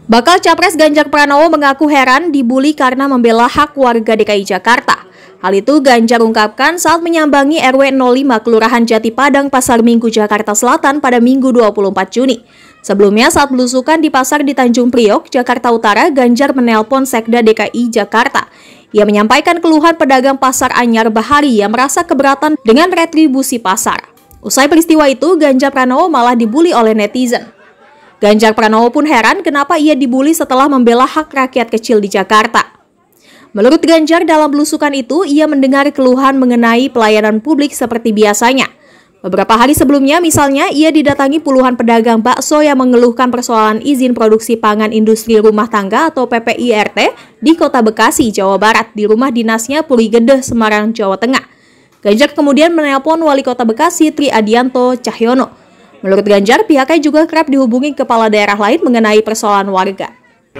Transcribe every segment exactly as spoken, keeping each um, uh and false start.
Bakal Capres Ganjar Pranowo mengaku heran dibully karena membela hak warga D K I Jakarta. Hal itu Ganjar ungkapkan saat menyambangi R W nol lima Kelurahan Jati Padang, Pasar Minggu, Jakarta Selatan pada Minggu dua puluh empat Juni. Sebelumnya saat belusukan di pasar di Tanjung Priok, Jakarta Utara, Ganjar menelpon Sekda D K I Jakarta. Ia menyampaikan keluhan pedagang pasar Anyar Bahari yang merasa keberatan dengan retribusi pasar. Usai peristiwa itu, Ganjar Pranowo malah dibully oleh netizen. Ganjar Pranowo pun heran kenapa ia dibully setelah membela hak rakyat kecil di Jakarta. Menurut Ganjar, dalam belusukan itu, ia mendengar keluhan mengenai pelayanan publik seperti biasanya. Beberapa hari sebelumnya, misalnya, ia didatangi puluhan pedagang bakso yang mengeluhkan persoalan izin produksi pangan industri rumah tangga atau P P I R T di Kota Bekasi, Jawa Barat, di rumah dinasnya Puligede, Semarang, Jawa Tengah. Ganjar kemudian menelpon Wali Kota Bekasi, Tri Adianto Cahyono. Menurut Ganjar, pihaknya juga kerap dihubungi kepala daerah lain mengenai persoalan warga.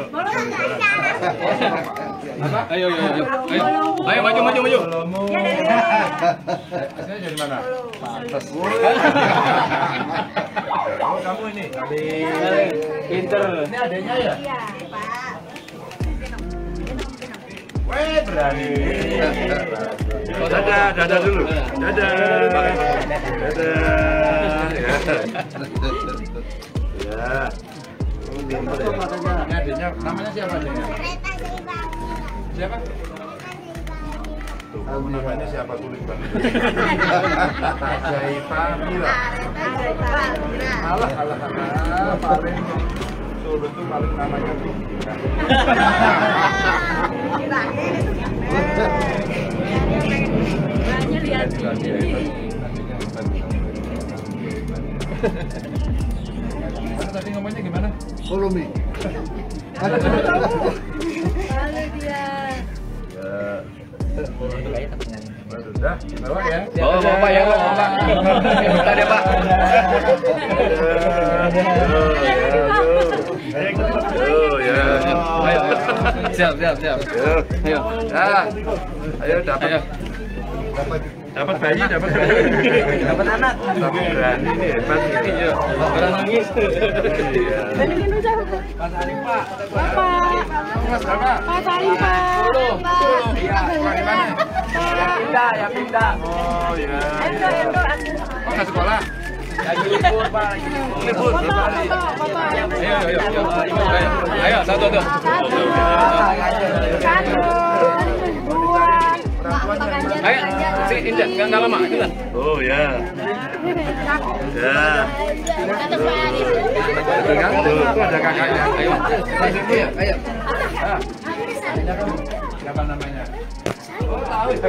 Ayo, ayo, ayo, ayo, ayo, maju, maju, maju. Aslinya dari mana? Pantes. Oh, kamu ini. Pinter. Ini adanya ya? Iya, Pak. Weh, berani. Oh, dadah, dadah dulu. Dadah. Dadah. Ya. Ini adanya, namanya siapa adanya? Siapa? Tuh, kamu namanya siapa kulit banget? Jaipa Mira. Alah, alah, alah. Paling Solo itu paling namanya tuh. Tadi ngomongnya gimana? Solomi. Sudah, bawa ya. Oh, bapak ya, bapak. Bentar ya, Pak. Oh, ya. Ayo. Siap, siap, siap. Ayo. Ah. Ayo dapat. Dapat bayi, dapat bayi. Dapat anak. Tapi berani nih, hebat nih. Iya. Orang nangis. Iya. Mas Salim, Pak. Bapak. Mas berapa? Pak Salim, Pak. sepuluh. Iya, sekolah di mana? Yang pindah, yang pindah. Oh, ya. Endo, Endo. Oh, nggak sekolah? Lagi libur, Pak. Lagi libur. Libur, berapa hari? Bapak. Ayo, ayo, ayo. Ayo, ayo, satu, satu. Ayo, si Indah, nggak lama, itu kan? Oh, ya. Ya. Dengan tuh, tuh ada kakaknya. Ayo, lanjut ya, ayo. Ah. Siapa namanya? Oh, tahu.